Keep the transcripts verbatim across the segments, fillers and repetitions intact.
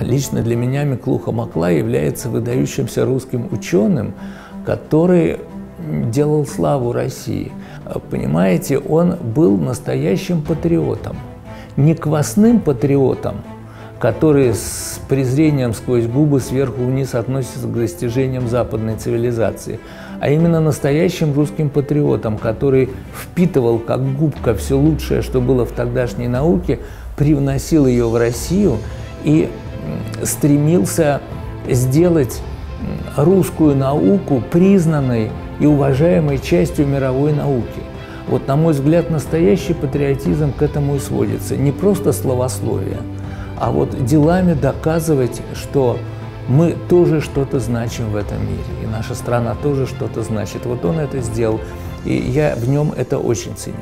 Лично для меня Миклуха Маклай является выдающимся русским ученым, который делал славу России. Понимаете, он был настоящим патриотом. Не квасным патриотом, который с презрением сквозь губы сверху вниз относится к достижениям западной цивилизации, а именно настоящим русским патриотом, который впитывал как губка все лучшее, что было в тогдашней науке, привносил ее в Россию и стремился сделать русскую науку признанной и уважаемой частью мировой науки. Вот, на мой взгляд, настоящий патриотизм к этому и сводится. Не просто словословие, а вот делами доказывать, что мы тоже что-то значим в этом мире, и наша страна тоже что-то значит. Вот он это сделал, и я в нем это очень ценю.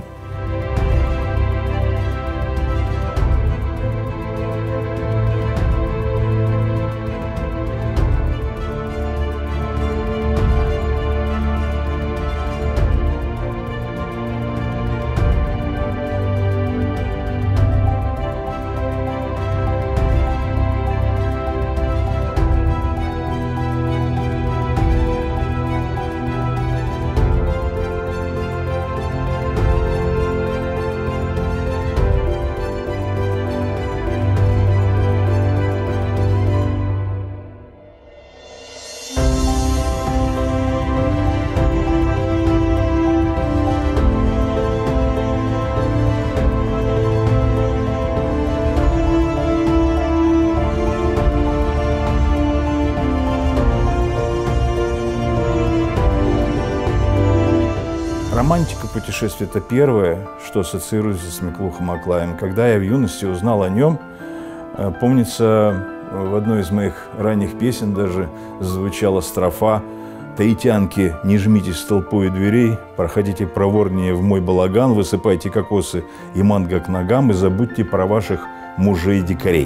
Романтика путешествия – это первое, что ассоциируется с Миклухой Маклаем. Когда я в юности узнал о нем, помнится, в одной из моих ранних песен даже звучала строфа: «Таитянки, не жмитесь в толпу и дверей, проходите проворнее в мой балаган, высыпайте кокосы и манго к ногам и забудьте про ваших мужей-дикарей».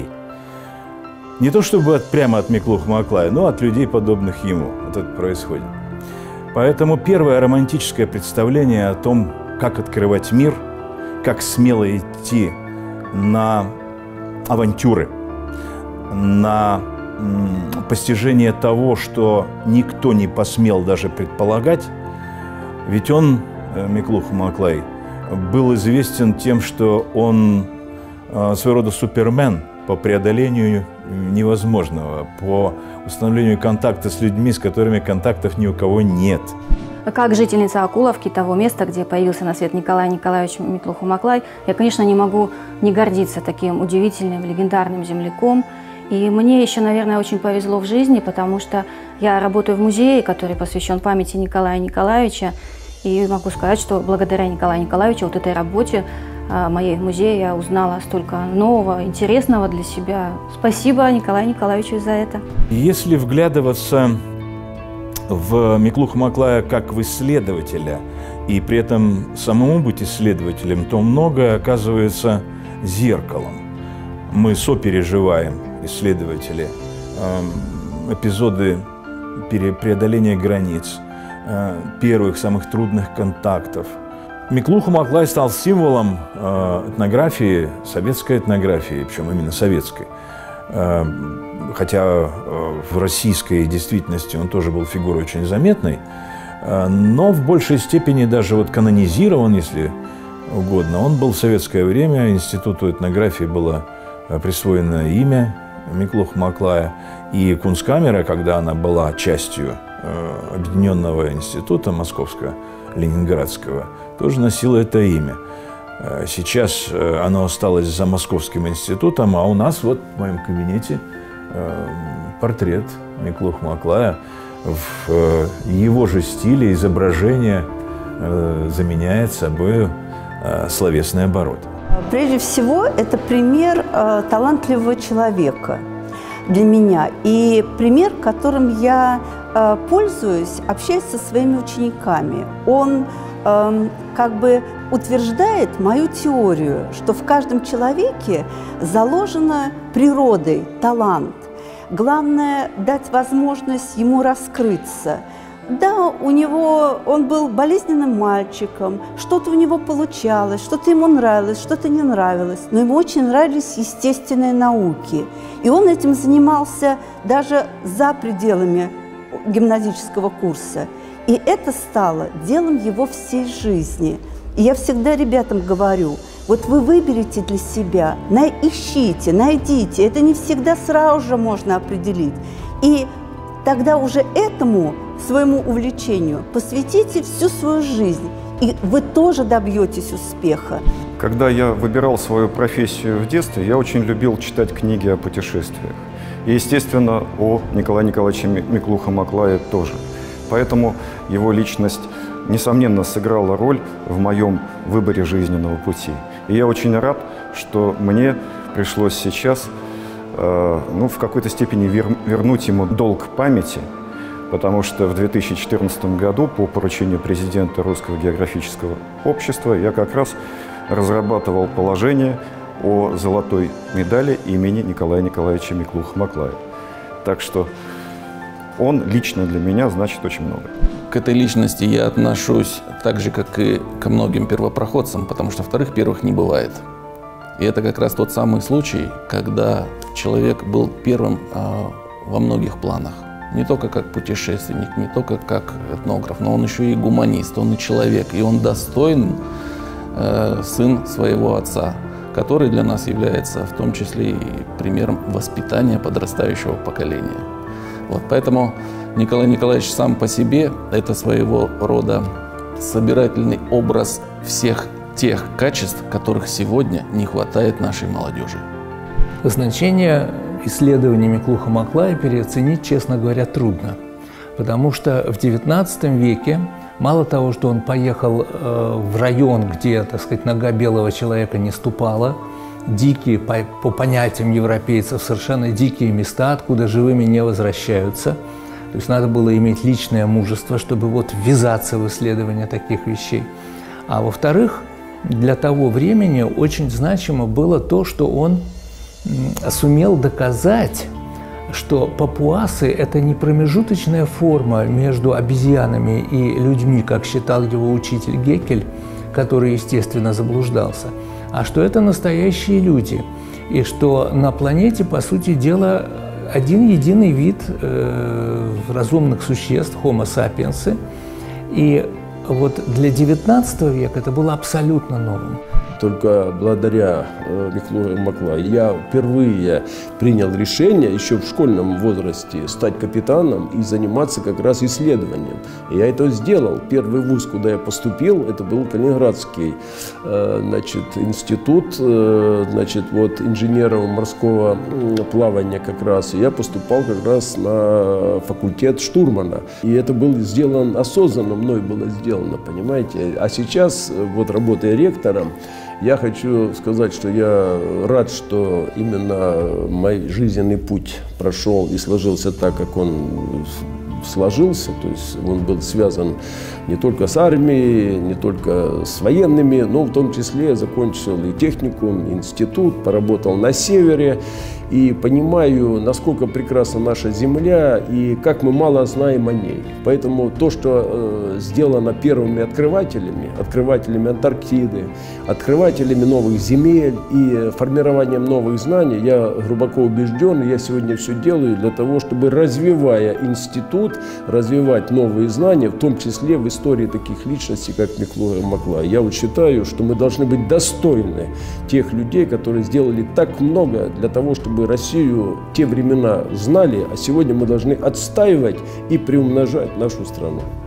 Не то чтобы от, прямо от Миклухи Маклая, но от людей, подобных ему, это происходит. Поэтому первое романтическое представление о том, как открывать мир, как смело идти на авантюры, на постижение того, что никто не посмел даже предполагать. Ведь он, Миклуха Маклай, был известен тем, что он своего рода супермен по преодолению невозможного, по установлению контакта с людьми, с которыми контактов ни у кого нет. Как жительница Акуловки, того места, где появился на свет Николай Николаевич Миклуха Маклай, я, конечно, не могу не гордиться таким удивительным, легендарным земляком. И мне еще, наверное, очень повезло в жизни, потому что я работаю в музее, который посвящен памяти Николая Николаевича. И могу сказать, что благодаря Николаю Николаевичу, вот этой работе моей в музее, я узнала столько нового, интересного для себя. Спасибо Николаю Николаевичу за это. Если вглядываться в Миклуху Маклая как в исследователя и при этом самому быть исследователем, то многое оказывается зеркалом. Мы сопереживаем, исследователи, эпизоды преодоления границ, первых самых трудных контактов. Миклуха Маклай стал символом этнографии, советской этнографии, причем именно советской. Хотя в российской действительности он тоже был фигурой очень заметной, но в большей степени даже вот канонизирован, если угодно. Он был в советское время, Институту этнографии было присвоено имя Миклуха Маклая, и Кунсткамера, когда она была частью Объединенного института Московского, Ленинградского, тоже носила это имя. Сейчас оно осталось за Московским институтом, а у нас вот в моем кабинете портрет Миклухи Маклая. В его же стиле изображение заменяет собой словесный оборот. Прежде всего, это пример талантливого человека для меня. И пример, которым я пользуюсь, общаясь со своими учениками. Он как бы утверждает мою теорию, что в каждом человеке заложена природой талант. Главное – дать возможность ему раскрыться, Да, у него, он был болезненным мальчиком, что-то у него получалось, что-то ему нравилось, что-то не нравилось, но ему очень нравились естественные науки. И он этим занимался даже за пределами гимназического курса. И это стало делом его всей жизни. И я всегда ребятам говорю, вот вы выберете для себя, ищите, найдите, это не всегда сразу же можно определить. И тогда уже этому своему увлечению посвятите всю свою жизнь, и вы тоже добьетесь успеха. Когда я выбирал свою профессию в детстве, я очень любил читать книги о путешествиях. И, естественно, о Николае Николаевиче Миклухо-Маклае тоже. Поэтому его личность, несомненно, сыграла роль в моем выборе жизненного пути. И я очень рад, что мне пришлось сейчас, э, ну, в какой-то степени вер вернуть ему долг памяти, потому что в две тысячи четырнадцатом году по поручению президента Русского географического общества я как раз разрабатывал положение о золотой медали имени Николая Николаевича Миклухо-Маклая. Так что он лично для меня значит очень много. К этой личности я отношусь так же, как и ко многим первопроходцам, потому что вторых первых не бывает. И это как раз тот самый случай, когда человек был первым а, во многих планах. Не только как путешественник, не только как этнограф, но он еще и гуманист, он и человек, и он достоин э, сын своего отца, который для нас является в том числе и примером воспитания подрастающего поколения. Вот, поэтому Николай Николаевич сам по себе – это своего рода собирательный образ всех тех качеств, которых сегодня не хватает нашей молодежи. Значение исследований Миклухо-Маклая переоценить, честно говоря, трудно. Потому что в девятнадцатом веке мало того, что он поехал э, в район, где, так сказать, нога белого человека не ступала, дикие, по, по понятиям европейцев, совершенно дикие места, откуда живыми не возвращаются. То есть надо было иметь личное мужество, чтобы вот ввязаться в исследование таких вещей. А во-вторых, для того времени очень значимо было то, что он сумел доказать, что папуасы – это не промежуточная форма между обезьянами и людьми, как считал его учитель Геккель, который, естественно, заблуждался, а что это настоящие люди, и что на планете, по сути дела, один единый вид э, разумных существ, Homo sapiens, и вот для девятнадцатого века это было абсолютно новым. Только благодаря э, Миклухо-Маклаю я впервые принял решение еще в школьном возрасте стать капитаном и заниматься как раз исследованием. И я это сделал. Первый вуз, куда я поступил, это был Калининградский э, значит, институт э, значит, вот, инженеров морского плавания как раз. И я поступал как раз на факультет штурмана. И это было сделано осознанно, мной было сделано, понимаете. А сейчас, вот работая ректором, я хочу сказать, что я рад, что именно мой жизненный путь прошел и сложился так, как он сложился. То есть он был связан не только с армией, не только с военными, но в том числе я закончил и техникум, и институт, поработал на севере. И понимаю, насколько прекрасна наша Земля и как мы мало знаем о ней. Поэтому то, что э, сделано первыми открывателями, открывателями Антарктиды, открывателями новых земель и формированием новых знаний, я глубоко убежден, я сегодня все делаю для того, чтобы, развивая институт, развивать новые знания, в том числе в истории таких личностей, как Миклухо-Маклай. Я вот считаю, что мы должны быть достойны тех людей, которые сделали так много для того, чтобы Россию те времена знали, а сегодня мы должны отстаивать и приумножать нашу страну.